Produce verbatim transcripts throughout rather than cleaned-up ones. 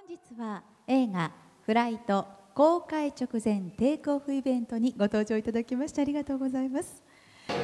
本日は映画「フライト」公開直前テイクオフイベントにご登場いただきましてありがとうございます。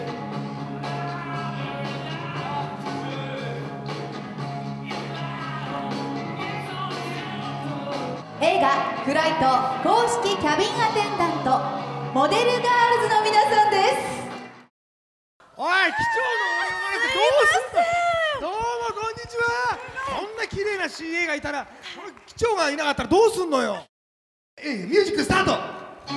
映画「フライト」公式キャビンアテンダントモデルガールズの皆さんです。 おい、機長の俺の前でどうすんだ。どうもこんにちは。こんな綺麗な シーエー がいたら、この機長がいなかったらどうすんのよ。えー、ミュージックスタート。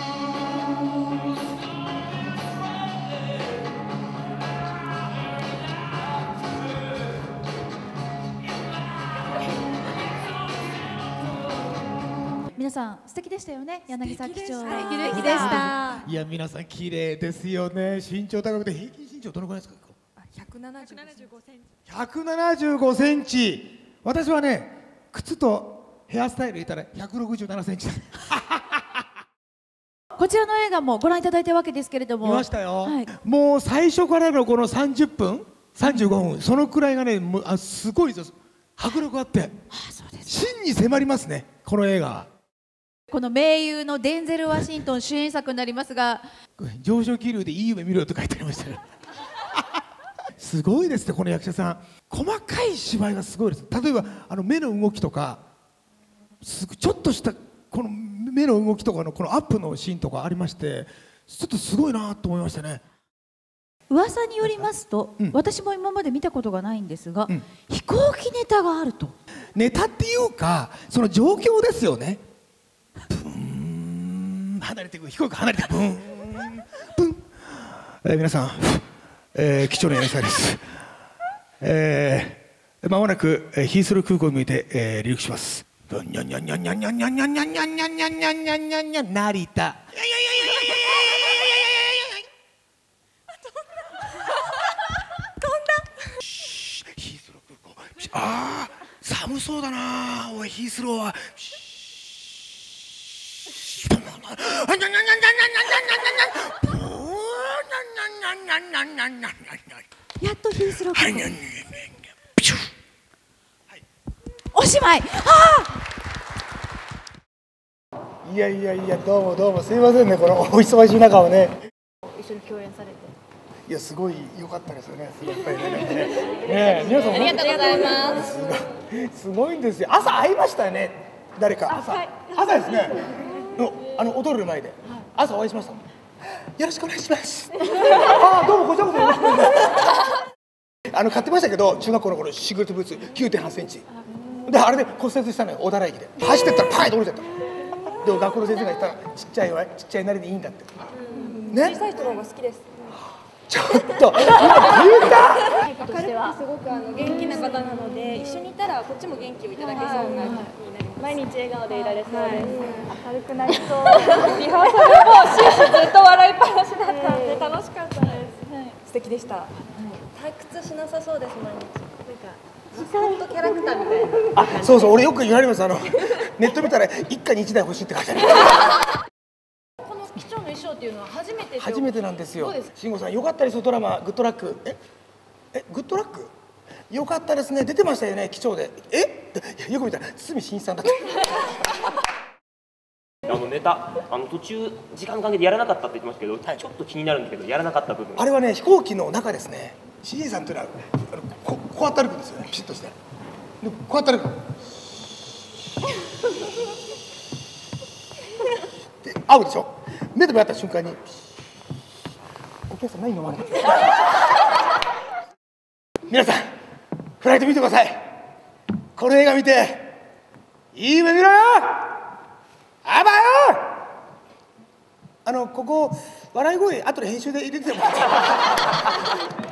皆さん素敵でしたよね。柳沢機長素敵でした。 いや、皆さん綺麗ですよね。身長高くて平均身長どのくらいですか。 ひゃくななじゅうごセンチ。 ひゃくななじゅうごセンチ。私はね、靴とヘアスタイル入れたらひゃくろくじゅうななセンチだ。 こちらの映画もご覧いただいたわけですけれども、 見ましたよ、 はい、 もう最初からのこのさんじゅっぷんさんじゅうごふん、そのくらいがね、もうあすごいです。迫力あって、 あ、そうです、 真に迫りますね、この映画。 この名優のデンゼル・ワシントン主演作になりますが、 上昇気流でいい夢見ろと書いてありましたよ。すごいですね、この役者さん。細かい芝居がすごいです。例えばあの目の動きとか、すちょっとしたこの目の動きとかのこのアップのシーンとかありまして、ちょっとすごいなと思いましたね。 噂によりますと、うん、私も今まで見たことがないんですが、うん、飛行機ネタがあると。 ネタっていうか、その状況ですよね。ブーン離れていく、飛行機離れていく、ブーンブン、えー、皆さん、えー、貴重な柳沢です。えー、間もなく、えー、ヒースロー空港に向いて、えー、離陸します。にゃんにゃんにゃんにゃんにゃんにゃんにゃんにゃんにゃんにゃんにゃんにゃんにゃんにゃんにゃん成田。ああ、寒そうだな。おい、ヒースローは。 やっとヒースロー空港。おしまい。 いやいやいや、どうもどうもすいませんね、このお忙しい中をね。 一緒に共演されて。 いや、すごい良かったですよね。やっぱりね。ね、皆さんも。 ありがとうございます。 すごいんですよ。朝会いましたよね。誰か。朝。朝ですね。の、あの踊る前で。朝お会いしました。よろしくお願いします。ああ、どうもこちらこそよろしくお願いします。あの買ってましたけど、中学校の頃シグレットブーツ きゅうてんはちセンチ。で、あれで骨折したのよ、小田原駅で。走ってったらパーンと折れちゃった。でも学校の先生が言ったら、ちっちゃいわ、ちっちゃいなりでいいんだって。 ね。小さい人の方が好きです。 ちょっと言った。 明るくてすごくあの元気な方なので、一緒にいたらこっちも元気をいただけそうな気になります。毎日笑顔でいられそうです。明るくなりそう。リハーサルも終始ずっと笑いっぱなしだったんで楽しかったです。素敵でした。退屈しなさそうです。毎日。なんかコントキャラクターみたいな。 あ、そうそう、俺よく言われます。あのネット見たら一家に一台欲しいって書いてある。 機長の衣装っていうのは初めて。 初めてなんですよ。慎吾さん、よかったですよ、ドラマグッドラック。え、え、グッドラック。よかったですね、出てましたよね、機長で。え、よく見たら堤真一さんだった。 あのネタ、あの途中時間関係でやらなかったって言ってましたけど、はい、ちょっと気になるんだけど、やらなかった部分。 あれはね、飛行機の中ですね。シーエー さんというのはあの こ, こうやって歩くんですよね、ピシッとして。でこうやって歩く。で会うでしょ。目でもやった瞬間にお客さん何飲まれてる。皆さん、フライト見てください。この映画見ていい夢見ろよ。あばよ。あのここ笑い声後で編集で入れてもらって